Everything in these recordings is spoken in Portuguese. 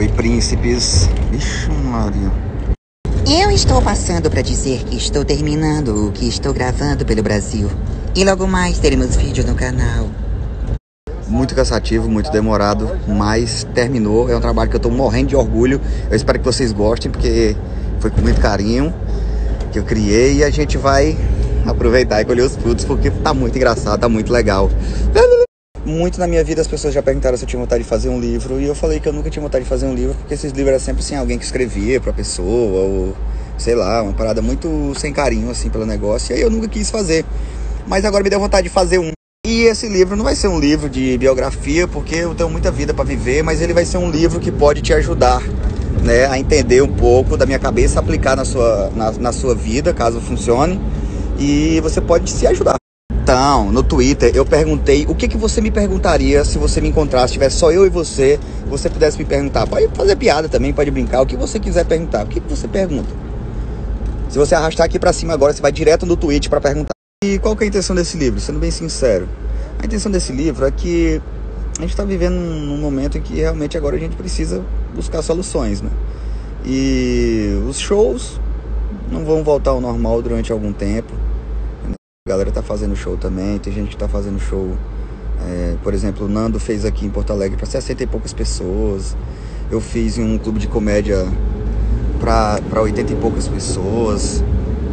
Oi, príncipes. Ixi, Maria. Eu estou passando para dizer que estou terminando o que estou gravando pelo Brasil. E logo mais teremos vídeo no canal. Muito cansativo, muito demorado, mas terminou. É um trabalho que eu estou morrendo de orgulho. Eu espero que vocês gostem, porque foi com muito carinho que eu criei. E a gente vai aproveitar e colher os frutos, porque tá muito engraçado, tá muito legal. Muito na minha vida as pessoas já perguntaram se eu tinha vontade de fazer um livro. E eu falei que eu nunca tinha vontade de fazer um livro, porque esses livros eram sempre assim, alguém que escrevia pra pessoa, ou sei lá, uma parada muito sem carinho assim pelo negócio. E aí eu nunca quis fazer, mas agora me deu vontade de fazer um. E esse livro não vai ser um livro de biografia, porque eu tenho muita vida pra viver, mas ele vai ser um livro que pode te ajudar, né, a entender um pouco da minha cabeça, aplicar na sua vida, caso funcione. E você pode se ajudar. Então, no Twitter, eu perguntei o que você me perguntaria se você me encontrasse, se tivesse só eu e você pudesse me perguntar. Pode fazer piada também, pode brincar, o que você quiser perguntar. O que você pergunta? Se você arrastar aqui pra cima agora, você vai direto no tweet pra perguntar. E qual que é a intenção desse livro? Sendo bem sincero, a intenção desse livro é que a gente tá vivendo num momento em que realmente agora a gente precisa buscar soluções, né? E os shows não vão voltar ao normal durante algum tempo. A galera tá fazendo show também, tem gente que tá fazendo show, por exemplo, o Nando fez aqui em Porto Alegre para 60 e poucas pessoas. Eu fiz em um clube de comédia para 80 e poucas pessoas.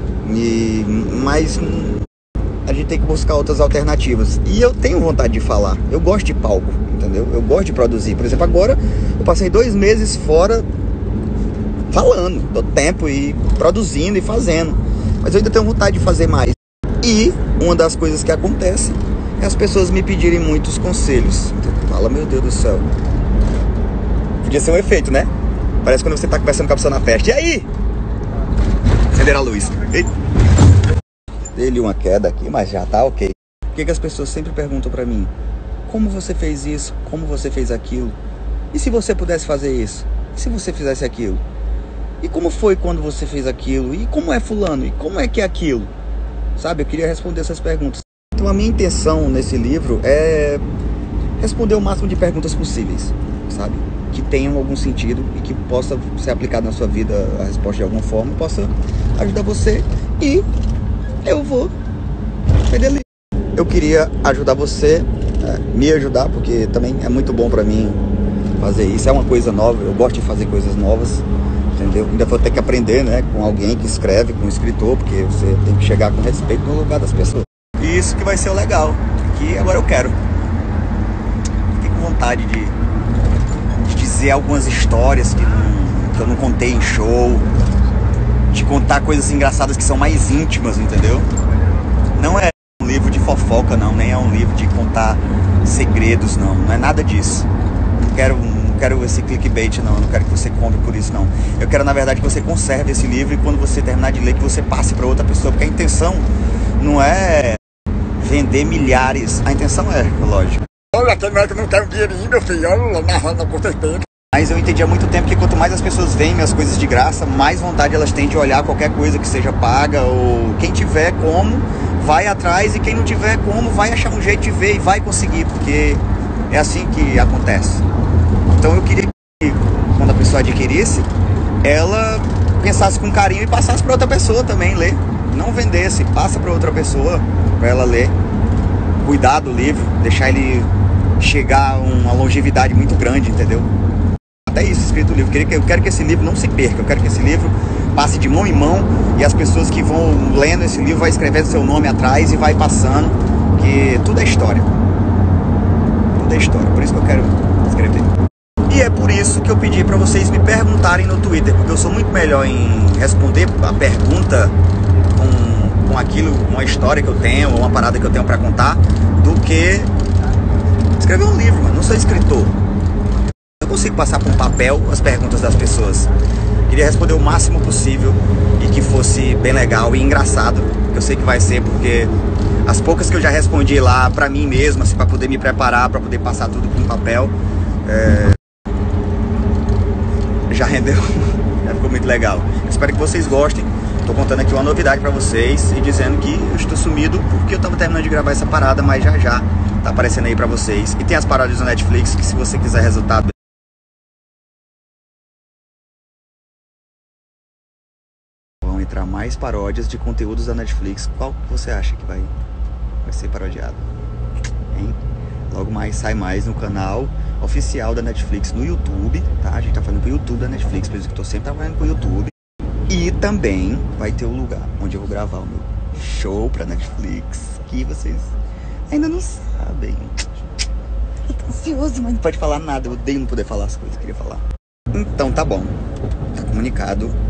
Mas a gente tem que buscar outras alternativas. E eu tenho vontade de falar, eu gosto de palco, entendeu? Eu gosto de produzir. Por exemplo, agora eu passei 2 meses fora falando, do tempo e produzindo e fazendo. Mas eu ainda tenho vontade de fazer mais. E uma das coisas que acontece é as pessoas me pedirem muitos conselhos. Fala, meu Deus do céu. Podia ser um efeito, né? Parece quando você tá conversando com a pessoa na festa. E aí? Acender a luz. Dei-lhe uma queda aqui, mas já tá ok. Por que as pessoas sempre perguntam pra mim? Como você fez isso? Como você fez aquilo? E se você pudesse fazer isso? E se você fizesse aquilo? E como foi quando você fez aquilo? E como é fulano? E como é que é aquilo? Sabe, eu queria responder essas perguntas. Então a minha intenção nesse livro é responder o máximo de perguntas possíveis, sabe? Que tenham algum sentido e que possa ser aplicado na sua vida a resposta de alguma forma, possa ajudar você. E eu vou vender livro. Eu queria ajudar você, me ajudar, porque também é muito bom pra mim fazer isso. É uma coisa nova, eu gosto de fazer coisas novas. Entendeu? Ainda vou ter que aprender, né, com alguém que escreve, com um escritor, porque você tem que chegar com respeito no lugar das pessoas. E isso que vai ser o legal, que agora eu quero. Fiquei com vontade de dizer algumas histórias que eu não contei em show, de contar coisas engraçadas que são mais íntimas, entendeu? Não é um livro de fofoca, não, nem é um livro de contar segredos, não é nada disso. Não quero esse clickbait, não quero que você compre por isso, não. Eu quero, na verdade, que você conserve esse livro e quando você terminar de ler, que você passe para outra pessoa, porque a intenção não é vender milhares, a intenção é, lógico. Olha, quem não é que não quer um dinheirinho, meu filho, olha, narrando com certeza. Mas eu entendi há muito tempo que quanto mais as pessoas veem minhas coisas de graça, mais vontade elas têm de olhar qualquer coisa que seja paga, ou quem tiver como, vai atrás, e quem não tiver como, vai achar um jeito de ver e vai conseguir, porque é assim que acontece. Então eu queria que, quando a pessoa adquirisse, ela pensasse com carinho e passasse para outra pessoa também ler. Não vendesse, passa para outra pessoa, para ela ler. Cuidar do livro, deixar ele chegar a uma longevidade muito grande, entendeu? Até isso escrito no livro. Eu quero que esse livro não se perca. Eu quero que esse livro passe de mão em mão e as pessoas que vão lendo esse livro vai escrevendo seu nome atrás e vai passando, que tudo é história. Tudo é história. Por isso que eu quero escrever. E é por isso que eu pedi para vocês me perguntarem no Twitter, porque eu sou muito melhor em responder a pergunta com aquilo, uma história que eu tenho, uma parada que eu tenho para contar, do que escrever um livro, mano. Não sou escritor. Eu consigo passar por um papel as perguntas das pessoas. Queria responder o máximo possível e que fosse bem legal e engraçado, que eu sei que vai ser, porque as poucas que eu já respondi lá para mim mesmo, assim, para poder me preparar, para poder passar tudo para um papel, já rendeu, já ficou muito legal. Espero que vocês gostem. Tô contando aqui uma novidade pra vocês e dizendo que eu estou sumido porque eu tava terminando de gravar essa parada, mas já tá aparecendo aí pra vocês. E tem as paródias do Netflix que, se você quiser resultado entrar mais paródias de conteúdos da Netflix. Qual que você acha que vai ser parodiado? Hein? Logo mais sai mais no canal oficial da Netflix no YouTube, tá? A gente tá falando pro YouTube da Netflix, por isso que eu tô sempre trabalhando pro YouTube. E também vai ter o lugar onde eu vou gravar o meu show pra Netflix, que vocês ainda não sabem. Eu tô ansioso, mas não pode falar nada. Eu odeio não poder falar as coisas que eu queria falar. Então tá bom, tá comunicado.